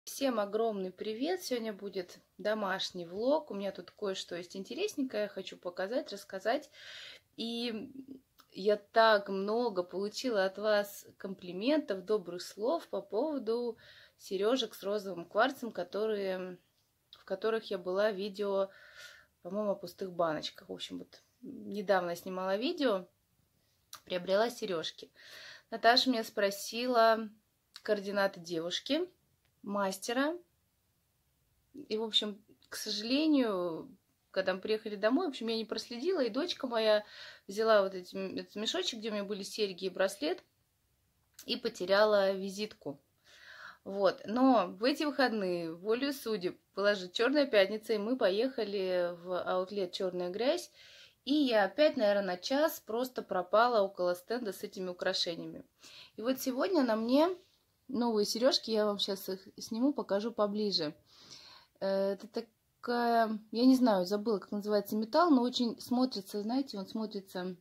Всем огромный привет! Сегодня будет домашний влог. У меня тут кое-что есть интересненькое, я хочу показать, рассказать. И я так много получила от вас комплиментов, добрых слов по поводу сережек с розовым кварцем, в которых я была видео, по-моему, о пустых баночках. В общем, вот недавно снимала видео, приобрела сережки. Наташа меня спросила координаты девушки, мастера. И, в общем, к сожалению, когда мы приехали домой, в общем, я не проследила, и дочка моя взяла вот этот мешочек, где у меня были серьги и браслет, и потеряла визитку. Вот. Но в эти выходные, волею судеб, была же Черная пятница, и мы поехали в аутлет «Черная грязь», и я опять, наверное, на час просто пропала около стенда с этими украшениями. И вот сегодня на мне новые сережки, я вам сейчас их сниму, покажу поближе. Это такая, я не знаю, забыла, как называется металл, но очень смотрится, знаете, он смотрится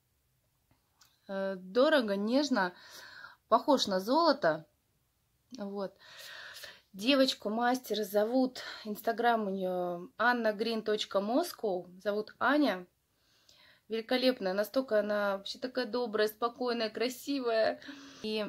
дорого, нежно, похож на золото. Вот. Девочку мастера зовут, инстаграм у нее annagreen.moscow, зовут Аня. Великолепная, настолько она вообще такая добрая, спокойная, красивая. И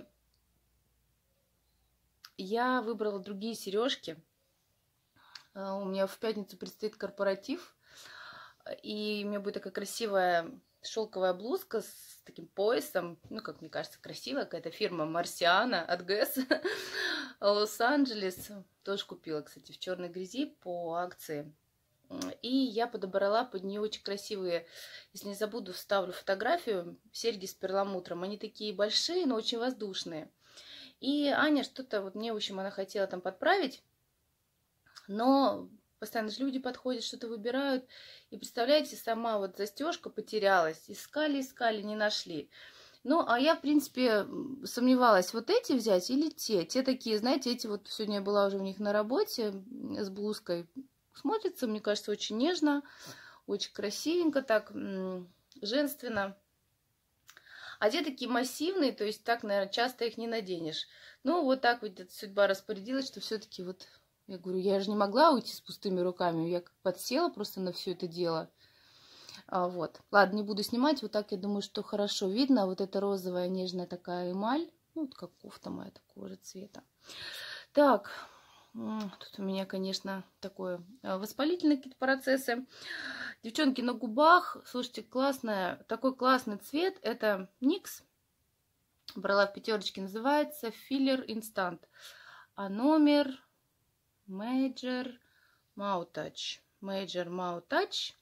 я выбрала другие сережки. У меня в пятницу предстоит корпоратив, и у меня будет такая красивая шелковая блузка с таким поясом, ну, как мне кажется, красивая, какая-то фирма Марсиана от ГЭС, Лос-Анджелес. Тоже купила, кстати, в черной грязи по акции. И я подобрала под нее очень красивые, если не забуду, вставлю фотографию, серьги с перламутром. Они такие большие, но очень воздушные. И Аня что-то, вот мне, в общем, она хотела там подправить, но постоянно же люди подходят, что-то выбирают. И представляете, сама вот застежка потерялась. Искали, не нашли. Ну, а я, в принципе, сомневалась, вот эти взять или те. Те такие, знаете, эти вот сегодня я была уже у них на работе с блузкой. Смотрится, мне кажется, очень нежно, очень красивенько, так женственно. А те такие массивные, то есть так, наверное, часто их не наденешь. Ну, вот так вот судьба распорядилась, что все-таки вот, я говорю, я же не могла уйти с пустыми руками, я как подсела просто на все это дело. Вот. Ладно, не буду снимать, вот так я думаю, что хорошо видно. Вот эта розовая нежная такая эмаль, ну, вот как кофта моя такого же цвета. Так, тут у меня, конечно, такое воспалительные какие-то процессы. Девчонки, на губах, слушайте, такой классный цвет. Это NYX. Брала в пятерочке, называется Filler Instant. А номер Major Mouth Touch. Major Mouth Touch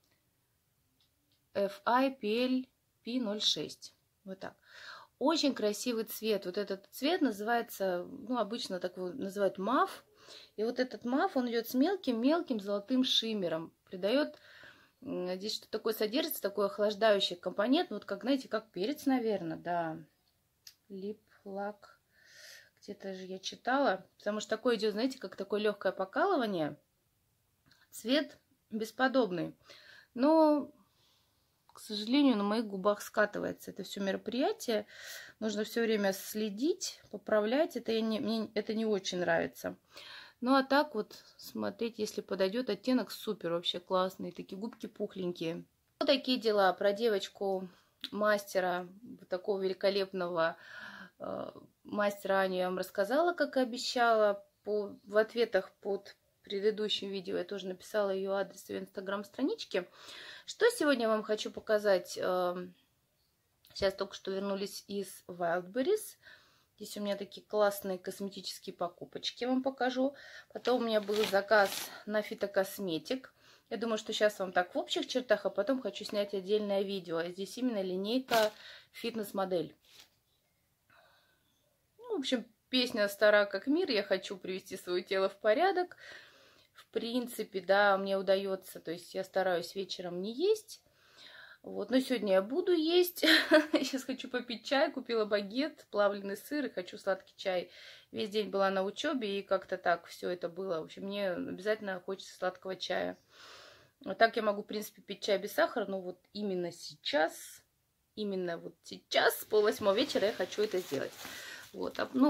FIPL-P06. Вот так. Очень красивый цвет. Вот этот цвет называется, ну, обычно так его называют маф. И вот этот маф, он идет с мелким-мелким золотым шиммером. Придает, здесь что-то такое содержится, такой охлаждающий компонент. Ну, вот как, знаете, как перец, наверное, да. Лип-лак. Где-то же я читала. Потому что такое идет, знаете, как такое легкое покалывание. Цвет бесподобный. Но, к сожалению, на моих губах скатывается это все мероприятие. Нужно все время следить, поправлять. Мне это не очень нравится. Ну, а так вот, смотреть, если подойдет, оттенок супер, вообще классный. Такие губки пухленькие. Вот такие дела про девочку мастера, такого великолепного мастера Аню я вам рассказала, как и обещала. В ответах под предыдущим видео я тоже написала ее адрес в ее инстаграм-страничке. Что сегодня я вам хочу показать? Сейчас только что вернулись из Wildberries. Здесь у меня такие классные косметические покупочки, я вам покажу. Потом у меня был заказ на фитокосметик. Я думаю, что сейчас вам так в общих чертах, а потом хочу снять отдельное видео. Здесь именно линейка фитнес-модель. Ну, в общем, песня стара как мир. Я хочу привести свое тело в порядок. В принципе, да, мне удается. То есть я стараюсь вечером не есть. Вот, но сегодня я буду есть. Сейчас хочу попить чай. Купила багет, плавленый сыр и хочу сладкий чай. Весь день была на учебе, и как-то так все это было. В общем, мне обязательно хочется сладкого чая. Вот так я могу, в принципе, пить чай без сахара, но вот именно сейчас, с 7:30 вечера я хочу это сделать. Вот, ну,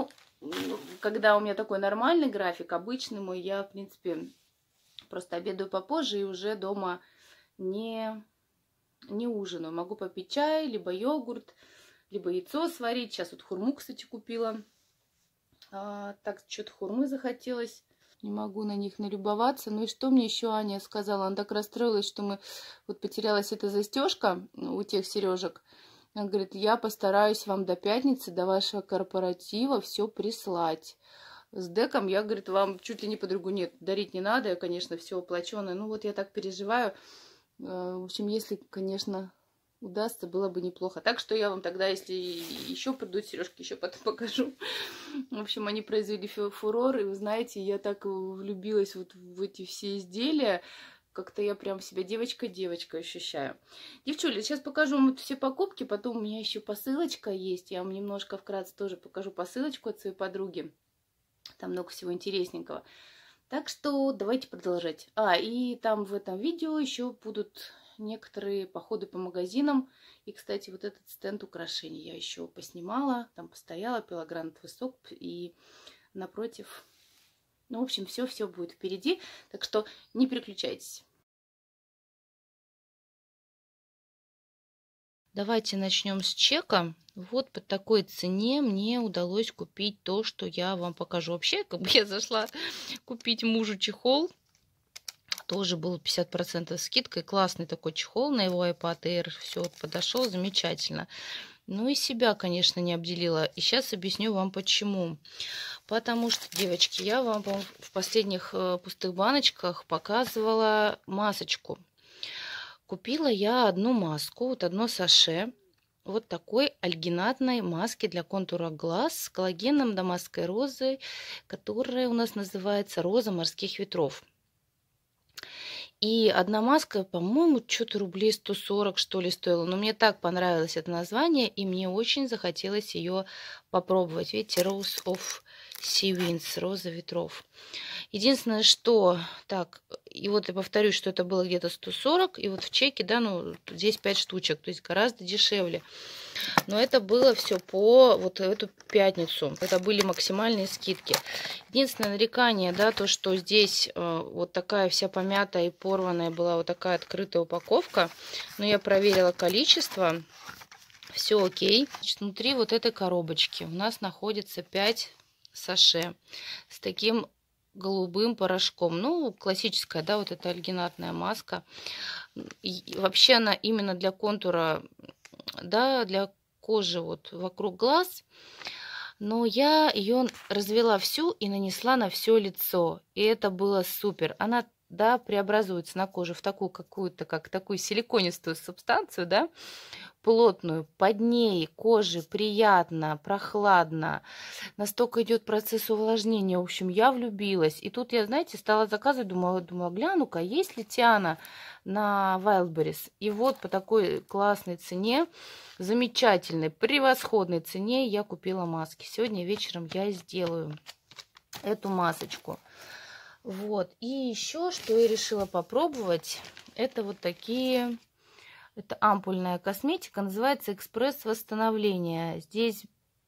когда у меня такой нормальный график, обычный мой, я, в принципе, просто обедаю попозже и уже дома не ужинаю. Могу попить чай, либо йогурт, либо яйцо сварить. Сейчас вот хурму, кстати, купила. Так, что-то хурмы захотелось. Не могу на них налюбоваться. Ну и что мне еще Аня сказала? Она так расстроилась, что вот потерялась эта застежка у тех сережек. Она говорит, я постараюсь вам до пятницы, до вашего корпоратива все прислать. С деком я, говорит, вам чуть ли не подругу нет, дарить не надо, я, конечно, все оплаченное. Ну вот я так переживаю. В общем, если, конечно, удастся, было бы неплохо. Так что я вам тогда, если еще придут сережки, еще потом покажу. В общем, они произвели фурор, и вы знаете, я так влюбилась вот в эти все изделия. Как-то я прям себя девочкой-девочкой ощущаю. Девчули, сейчас покажу вам все покупки, потом у меня еще посылочка есть. Я вам немножко вкратце тоже покажу посылочку от своей подруги. Там много всего интересненького. Так что давайте продолжать. И там в этом видео еще будут некоторые походы по магазинам. И, кстати, вот этот стенд украшений я еще поснимала. Там постояла, пила гранатовый сок. И напротив... Ну, в общем, все будет впереди. Так что не переключайтесь. Давайте начнем с чека. Вот по такой цене мне удалось купить то, что я вам покажу. Вообще, как бы я зашла купить мужу чехол. Тоже был 50% скидкой. Классный такой чехол на его iPad Air. Все подошел замечательно. Ну и себя, конечно, не обделила. И сейчас объясню вам почему. Потому что, девочки, я вам в последних пустых баночках показывала масочку. Купила я одну маску, вот одно саше, вот такой альгинатной маски для контура глаз с коллагеном дамасской розой, которая у нас называется роза морских ветров. И одна маска, по-моему, что-то рублей 140, что ли, стоила. Но мне так понравилось это название, и мне очень захотелось ее попробовать. Видите, Rose of Sea Winds, роза ветров. Единственное, что... Так, и вот я повторюсь, что это было где-то 140, и вот в чеке, да, ну, здесь 5 штучек, то есть гораздо дешевле. Но это было все по вот эту пятницу. Это были максимальные скидки. Единственное нарекание, да, то, что здесь вот такая вся помятая и порванная была вот такая открытая упаковка. Но я проверила количество. Все окей. Значит, внутри вот этой коробочки у нас находится 5 саше с таким голубым порошком. Ну, классическая, да, вот эта альгинатная маска. И вообще она именно для контура, да, для кожи вот вокруг глаз. Но я ее развела всю и нанесла на все лицо. И это было супер. Она, да, преобразуется на коже в такую какую-то, как такую силиконистую субстанцию, да, плотную. Под ней коже приятно, прохладно. Настолько идет процесс увлажнения. В общем, я влюбилась. И тут я, знаете, стала заказывать, думала, гляну-ка, есть ли Тиана на Wildberries. И вот по такой классной цене, замечательной, превосходной цене я купила маски. Сегодня вечером я сделаю эту масочку. Вот. И еще, что я решила попробовать, это вот такие... Это ампульная косметика, называется «Экспресс восстановления». Здесь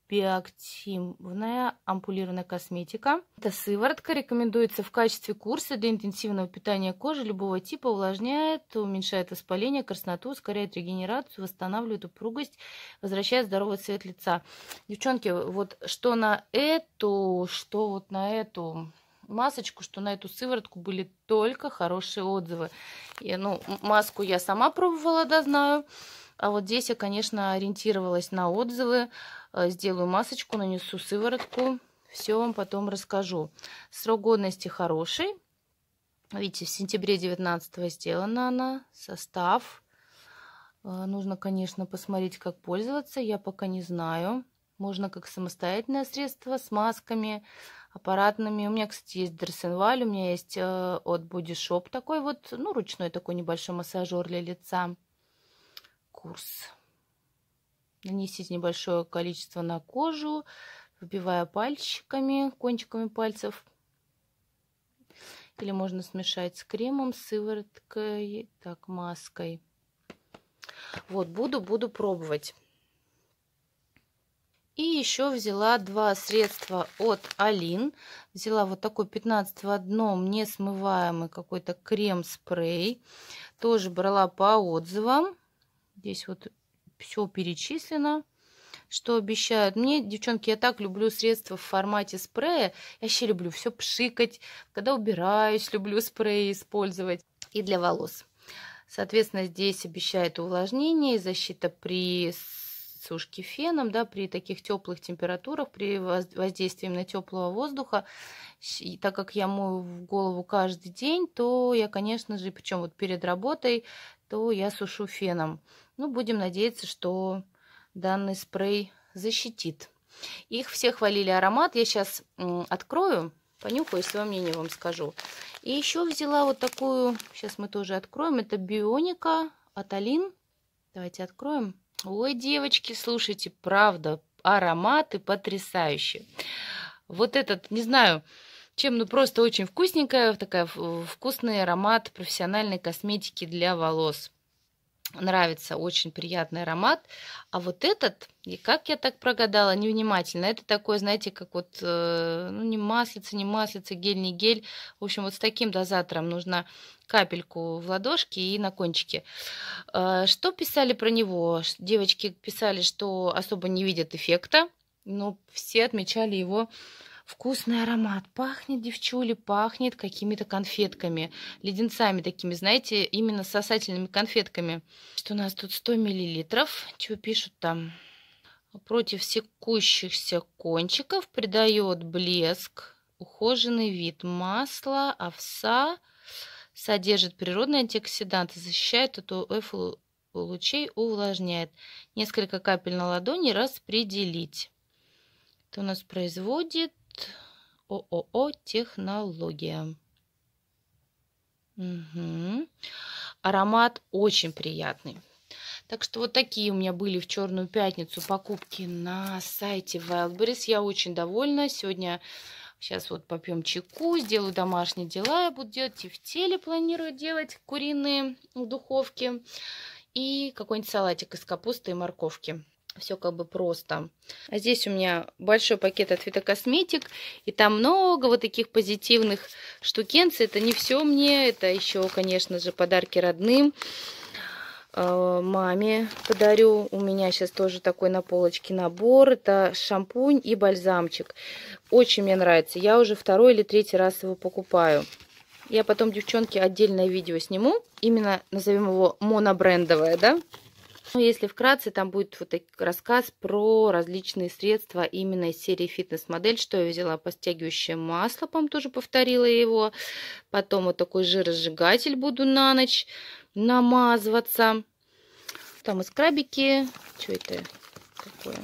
биоактивная ампулированная косметика. Это сыворотка, рекомендуется в качестве курса для интенсивного питания кожи любого типа, увлажняет, уменьшает воспаление, красноту, ускоряет регенерацию, восстанавливает упругость, возвращает здоровый цвет лица. Девчонки, вот что на эту, что вот на эту масочку, что на эту сыворотку были только хорошие отзывы. И, ну, маску я сама пробовала, да, знаю. А вот здесь я, конечно, ориентировалась на отзывы. Сделаю масочку, нанесу сыворотку. Все вам потом расскажу. Срок годности хороший. Видите, в сентябре 19-го сделана она. Состав. Нужно, конечно, посмотреть, как пользоваться. Я пока не знаю. Можно как самостоятельное средство с масками аппаратными. У меня, кстати, есть Дресенваль, у меня есть от Body Shop такой вот, ну, ручной такой небольшой массажер для лица. Курс. Нанесите небольшое количество на кожу, вбивая пальчиками, кончиками пальцев. Или можно смешать с кремом, с сывороткой, так, маской. Вот, буду пробовать. И еще взяла два средства от Алин. Взяла вот такой 15 в одном несмываемый какой-то крем-спрей. Тоже брала по отзывам. Здесь вот все перечислено, что обещают. Мне, девчонки, я так люблю средства в формате спрея. Я вообще люблю все пшикать. Когда убираюсь, люблю спреи использовать. И для волос. Соответственно, здесь обещает увлажнение и защита при сушки феном, да, при таких теплых температурах, при воздействии на теплого воздуха. И так как я мою голову каждый день, то я, конечно же, причем вот перед работой, то я сушу феном. Ну, будем надеяться, что данный спрей защитит. Их все хвалили аромат. Я сейчас открою, понюхаю, свое мнение вам скажу. И еще взяла вот такую, сейчас мы тоже откроем, это Бионика от Алин. Давайте откроем. Ой, девочки, слушайте, правда, ароматы потрясающие. Вот этот, не знаю, чем, ну просто очень вкусненькая, такая вкусный аромат профессиональной косметики для волос. Нравится, очень приятный аромат. А вот этот, и как я так прогадала, невнимательно, это такой, знаете, как вот, ну не маслица, гель, не гель. В общем, вот с таким дозатором нужно капельку в ладошки и на кончике. Что писали про него? Девочки писали, что особо не видят эффекта, но все отмечали его вкусный аромат. Пахнет, девчули, пахнет какими-то конфетками, леденцами такими, знаете, именно сосательными конфетками. Что у нас тут 100 миллилитров. Что пишут там? Против секущихся кончиков придает блеск, ухоженный вид. Масло, овса. Содержит природные антиоксиданты, защищает от УФ-лучей, увлажняет. Несколько капель на ладони распределить. Это у нас производит ООО «Технология». Угу. Аромат очень приятный. Так что вот такие у меня были в Черную пятницу покупки на сайте Wildberries. Я очень довольна. Сегодня сейчас вот попьем чайку, сделаю домашние дела. Я буду делать тефтели, планирую делать куриные в духовке. И какой-нибудь салатик из капусты и морковки. Все как бы просто. А здесь у меня большой пакет от Фитокосметик. И там много вот таких позитивных штукенций. Это не все мне. Это еще, конечно же, подарки родным. Маме подарю. У меня сейчас тоже такой на полочке набор. Это шампунь и бальзамчик. Очень мне нравится. Я уже 2-й или 3-й раз его покупаю. Я потом, девчонки, отдельное видео сниму. Именно назовем его монобрендовое, да? Ну, если вкратце, там будет вот рассказ про различные средства именно из серии фитнес-модель. Что я взяла? Подтягивающее масло, по-моему, тоже повторила его. Потом вот такой жиросжигатель буду на ночь намазываться. Там и скрабики. Что это такое?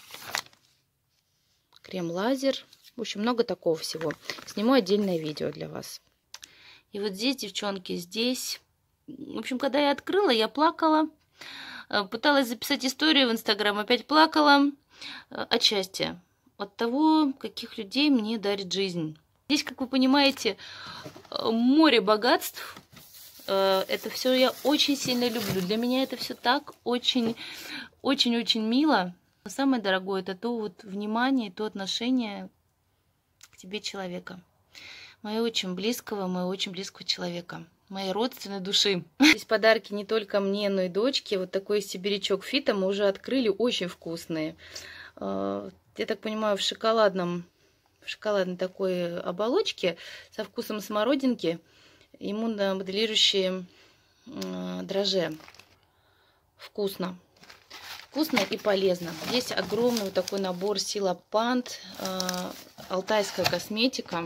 Крем-лазер. В общем, много такого всего. Сниму отдельное видео для вас. И вот здесь, девчонки, здесь... В общем, когда я открыла, я плакала. Пыталась записать историю в Инстаграм, опять плакала. Отчасти от того, каких людей мне дарит жизнь. Здесь, как вы понимаете, море богатств. Это все я очень сильно люблю. Для меня это все так очень-очень мило. Но самое дорогое это то вот внимание, то отношение к тебе человека. Моего очень близкого человека. Моей родственной души. Здесь подарки не только мне, но и дочке. Вот такой сибирячок Фита мы уже открыли, очень вкусные. Я так понимаю, в шоколадной такой оболочке со вкусом смородинки, иммуномоделирующие дрожжи. Вкусно. Вкусно и полезно. Здесь огромный вот такой набор Сила Пант, алтайская косметика.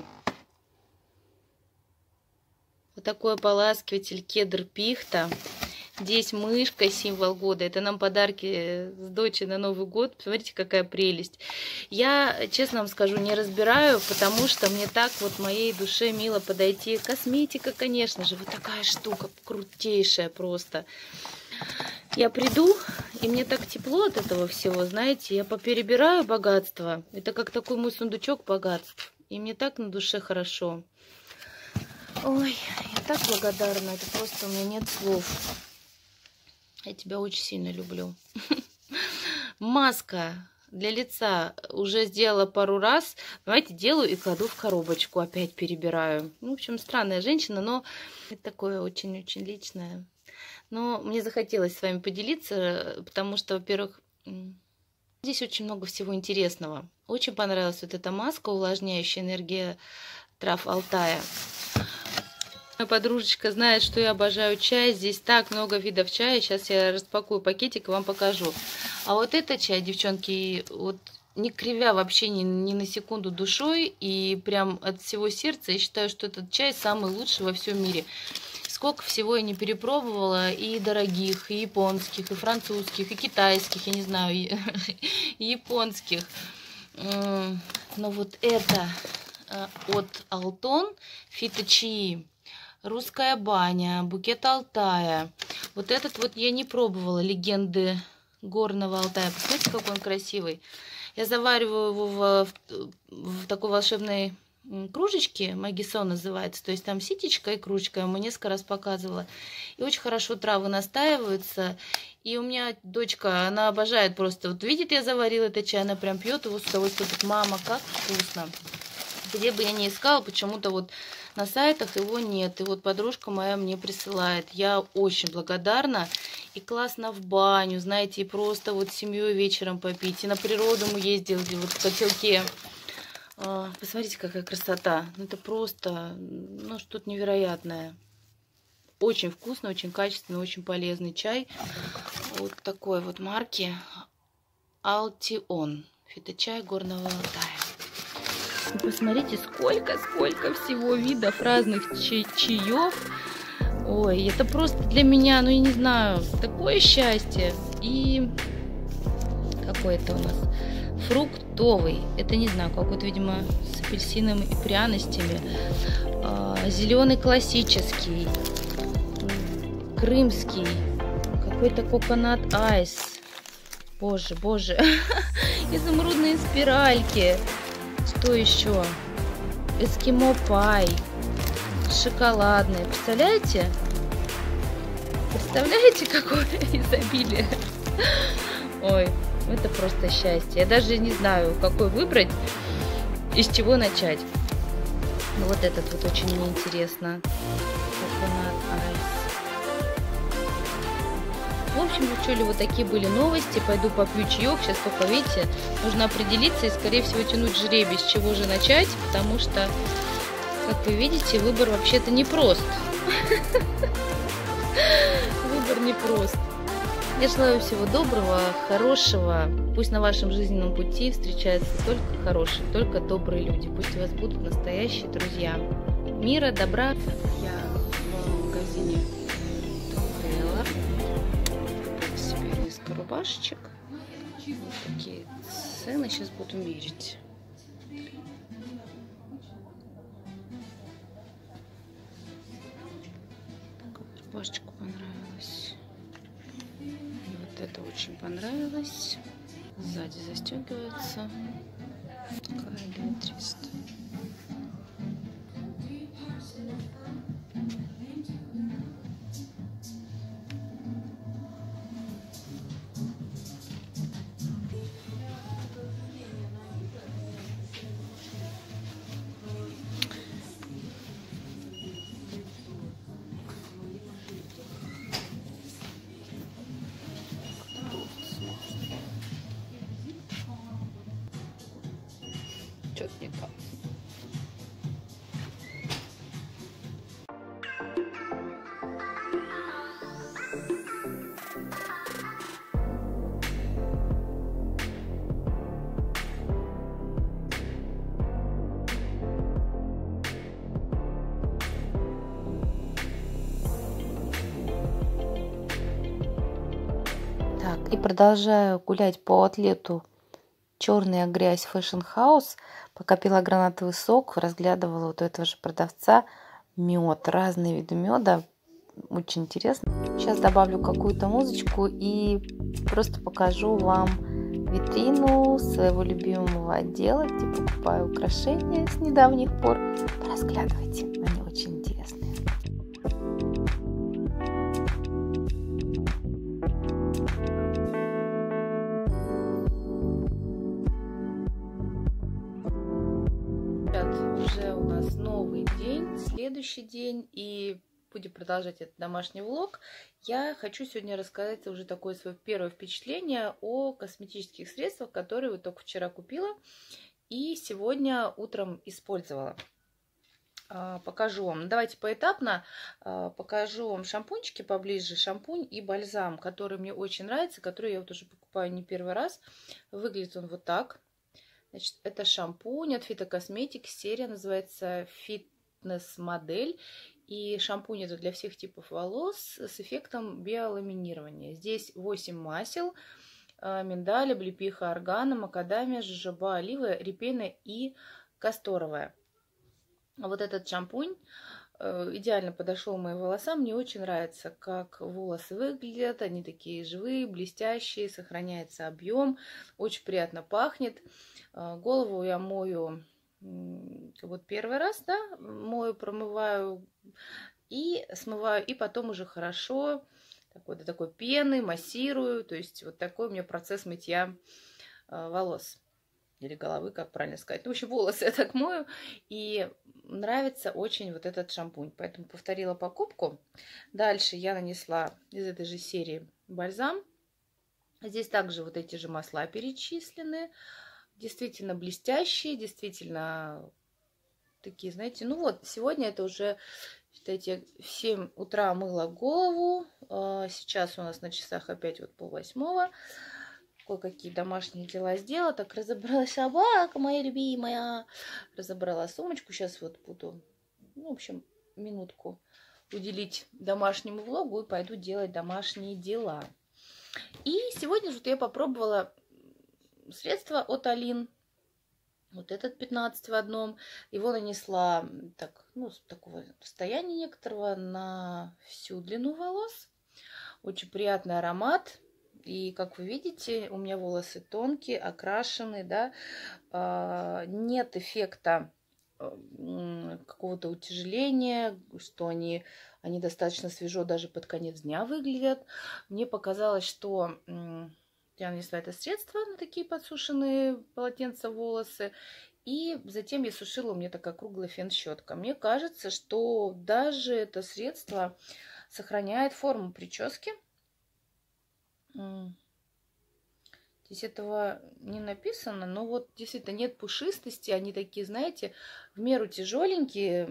Вот такой ополаскиватель кедр пихта. Здесь мышка, символ года. Это нам подарки с дочей на Новый год. Посмотрите, какая прелесть. Я, честно вам скажу, не разбираю, потому что мне так вот моей душе мило подойти. Косметика, конечно же. Вот такая штука крутейшая просто. Я приду, и мне так тепло от этого всего, знаете. Я поперебираю богатство. Это как такой мой сундучок богатств. И мне так на душе хорошо. Ой, я так благодарна. Это просто у меня нет слов. Я тебя очень сильно люблю. Маска для лица уже сделала пару раз. Понимаете, делаю и кладу в коробочку, опять перебираю. Ну, в общем, странная женщина, но это такое очень-очень личное. Но мне захотелось с вами поделиться, потому что, во-первых, здесь очень много всего интересного. Очень понравилась вот эта маска, увлажняющая, энергия трав Алтая. Моя подружечка знает, что я обожаю чай. Здесь так много видов чая. Сейчас я распакую пакетик и вам покажу. А вот этот чай, девчонки, вот не кривя вообще ни на секунду душой и прям от всего сердца, я считаю, что этот чай самый лучший во всем мире. Сколько всего я не перепробовала, и дорогих, и японских, и французских, и китайских, я не знаю, и японских. Но вот это от Алтон, фиточаи, русская баня, букет Алтая. Вот этот вот я не пробовала, легенды горного Алтая. Посмотрите, какой он красивый. Я завариваю его в такой волшебной кружечки, магисон называется, то есть там ситечка и кружечка, я ему несколько раз показывала. И очень хорошо травы настаиваются. И у меня дочка, она обожает просто, вот видит, я заварила этот чай, она прям пьет его с удовольствием, говорит: мама, как вкусно. Где бы я ни искала, почему-то вот на сайтах его нет. И вот подружка моя мне присылает. Я очень благодарна. И классно в баню, знаете, и просто вот с семьей вечером попить. И на природу мы ездили вот в котелке. Посмотрите, какая красота. Это просто, ну, что-то невероятное. Очень вкусный, очень качественный, очень полезный чай. Вот такой вот марки Алтион. Фиточай горного Алтая. И посмотрите, сколько всего видов разных чаев. Ой, это просто для меня, ну, я не знаю, такое счастье. И какой это у нас? Фруктовый. Это, не знаю, какой-то, видимо, с апельсином и пряностями. Зеленый классический. Крымский. Какой-то коконат айс. Боже, боже. Изумрудные спиральки. Что еще? Эскимо пай. Шоколадный. Представляете? Представляете, какое изобилие? Ой. Это просто счастье. Я даже не знаю, какой выбрать, из чего начать. Ну, вот этот вот очень мне интересно. В общем, девчули, вот такие были новости. Пойду попью чаек. Сейчас только, видите, нужно определиться и, скорее всего, тянуть жребий, с чего же начать. Потому что, как вы видите, выбор вообще-то непрост. Выбор непрост. Я желаю всего доброго, хорошего. Пусть на вашем жизненном пути встречаются только хорошие, только добрые люди. Пусть у вас будут настоящие друзья. Мира, добра. Я в магазине Taylor. Купила себе несколько рубашечек. Вот такие цены. Сейчас буду мерить. Рубашечку понравилась. Это очень понравилось. Сзади застегивается. Такая 2300. Что-то не так. Так, и продолжаю гулять по атлету «Черная грязь Fashion House», пока пила гранатовый сок, разглядывала вот у этого же продавца мед, разные виды меда, очень интересно. Сейчас добавлю какую-то музычку и просто покажу вам витрину своего любимого отдела, где покупаю украшения с недавних пор. Поразглядывайте, они очень интересные. следующий день и будем продолжать этот домашний влог. Я хочу сегодня рассказать уже такое свое первое впечатление о косметических средствах, которые вот только вчера купила и сегодня утром использовала. Покажу вам. Давайте поэтапно покажу вам шампунчики поближе. Шампунь и бальзам, который мне очень нравится, который я вот уже покупаю не первый раз. Выглядит он вот так. Значит, это шампунь от Фитокосметик. Серия называется Фитнес-модель. И шампунь это для всех типов волос с эффектом биоламинирования. Здесь 8 масел. Миндаль, облепиха, органа, макадамия, жожоба, олива, репейная и касторовая. Вот этот шампунь идеально подошел моим волосам. Мне очень нравится, как волосы выглядят. Они такие живые, блестящие, сохраняется объем. Очень приятно пахнет. Голову я мою вот первый раз, да, мою, промываю и смываю. И потом уже хорошо до такой пены массирую. То есть вот такой у меня процесс мытья волос. Или головы, как правильно сказать. Ну, в общем, волосы я так мою. И нравится очень вот этот шампунь. Поэтому повторила покупку. Дальше я нанесла из этой же серии бальзам. Здесь также вот эти же масла перечислены. Действительно блестящие, действительно такие, знаете, ну вот, сегодня это уже, считайте, в 7 утра мыла голову. Сейчас у нас на часах опять вот 7:30. Кое-какие домашние дела сделала. Так, разобрала собака моя любимая. Разобрала сумочку. Сейчас вот буду, ну, в общем, минутку уделить домашнему влогу и пойду делать домашние дела. И сегодня же я попробовала средство от Алин. Вот этот 15 в одном. Его нанесла так, ну, с такого состояния некоторого на всю длину волос. Очень приятный аромат. И, как вы видите, у меня волосы тонкие, окрашены, да, нет эффекта какого-то утяжеления, что они достаточно свежо даже под конец дня выглядят. Мне показалось, что я нанесла это средство на такие подсушенные полотенца волосы, и затем я сушила, у меня такая круглая фен-щетка. Мне кажется, что даже это средство сохраняет форму прически. Здесь этого не написано, но вот действительно нет пушистости, они такие, знаете, в меру тяжеленькие.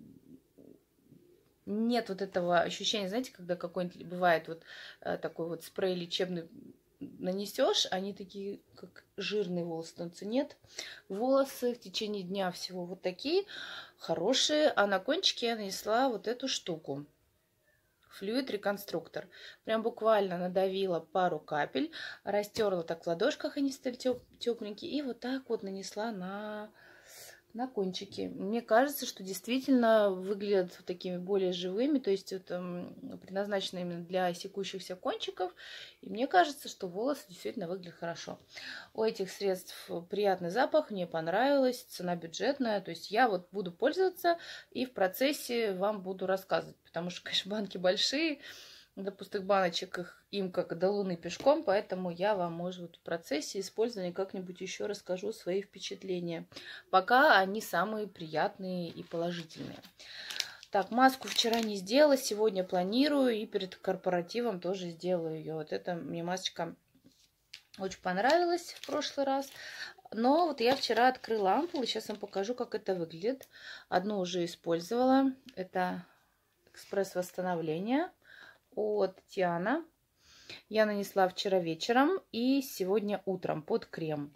Нет вот этого ощущения, знаете, когда какой-нибудь бывает вот такой вот спрей лечебный нанесешь, они такие, как жирные волосы становятся. Нет, волосы в течение дня всего вот такие хорошие, а на кончике я нанесла вот эту штуку. Флюид реконструктор. Прям буквально надавила пару капель, растерла так в ладошках, они стали тепленькие, и вот так вот нанесла на кончики. Мне кажется, что действительно выглядят такими более живыми, то есть это предназначено именно для секущихся кончиков. И мне кажется, что волосы действительно выглядят хорошо. У этих средств приятный запах, мне понравилось, цена бюджетная. То есть я вот буду пользоваться и в процессе вам буду рассказывать, потому что, конечно, банки большие, до пустых баночек им как до луны пешком, поэтому я вам, может быть, в процессе использования как-нибудь еще расскажу свои впечатления. Пока они самые приятные и положительные. Так, маску вчера не сделала, сегодня планирую и перед корпоративом тоже сделаю ее. Вот эта мне масочка очень понравилась в прошлый раз. Но вот я вчера открыла ампулу, сейчас вам покажу, как это выглядит. Одну уже использовала, это экспресс-восстановление от Тиана. Я нанесла вчера вечером и сегодня утром под крем.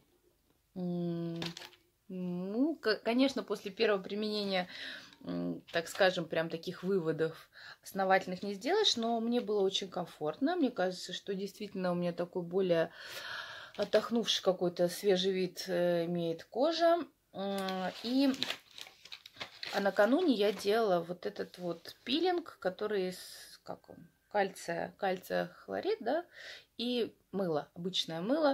Ну, конечно, после первого применения, так скажем, прям таких выводов основательных не сделаешь, но мне было очень комфортно. Мне кажется, что действительно у меня такой более отдохнувший какой-то свежий вид имеет кожа. И накануне я делала вот этот вот пилинг, который из кальция хлорид, да, и мыло, обычное мыло.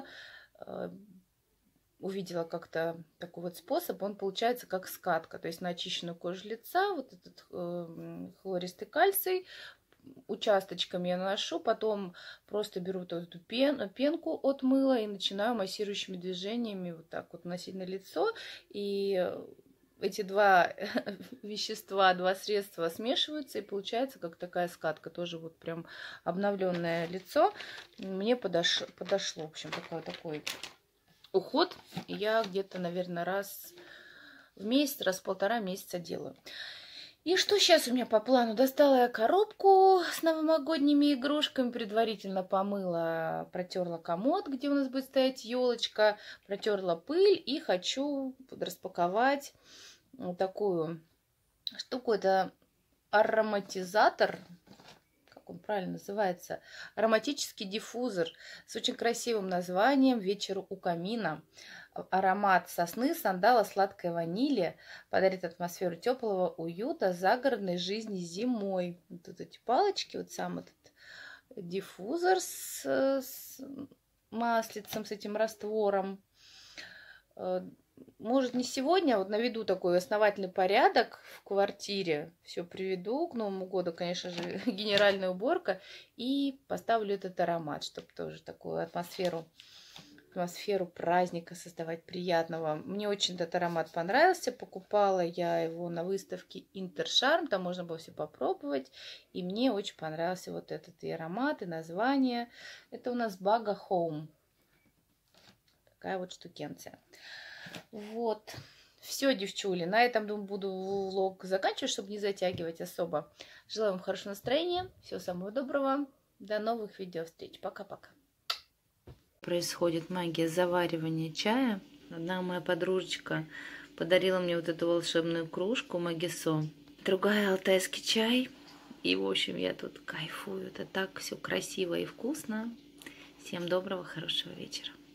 Увидела как-то такой вот способ, он получается как скатка, то есть на очищенную кожу лица вот этот хлористый кальций участочками я наношу, потом просто беру вот эту пенку от мыла и начинаю массирующими движениями вот так вот наносить на лицо, и эти два вещества, два средства смешиваются, и получается как такая скатка. Тоже вот прям обновленное лицо. Мне подошло. В общем, такой уход. Я где-то, наверное, раз в месяц, раз в полтора месяца делаю. И что сейчас у меня по плану? Достала я коробку с новогодними игрушками, предварительно помыла, протерла комод, где у нас будет стоять елочка, протерла пыль и хочу распаковать вот такую штуку. Это ароматизатор, как он правильно называется, ароматический диффузор с очень красивым названием «Вечер у камина». Аромат сосны, сандала, сладкой ванили подарит атмосферу теплого уюта загородной жизни зимой. Вот эти палочки, вот сам этот диффузор с маслицем, с этим раствором. Может, не сегодня, а вот наведу такой основательный порядок в квартире. Все приведу к Новому году, конечно же, генеральная уборка. И поставлю этот аромат, чтобы тоже такую атмосферу праздника создавать приятного. Мне очень этот аромат понравился. Покупала я его на выставке Интершарм. Там можно было все попробовать. И мне очень понравился вот этот и аромат, и название. Это у нас Бага Home. Такая вот штукенция. Вот. Все, девчули. На этом, думаю, буду влог заканчивать, чтобы не затягивать особо. Желаю вам хорошего настроения. Всего самого доброго. До новых видео встреч. Пока-пока. Происходит магия заваривания чая. Одна моя подружечка подарила мне вот эту волшебную кружку Магисо. Другая алтайский чай. И, в общем, я тут кайфую. Это так все красиво и вкусно. Всем доброго, хорошего вечера.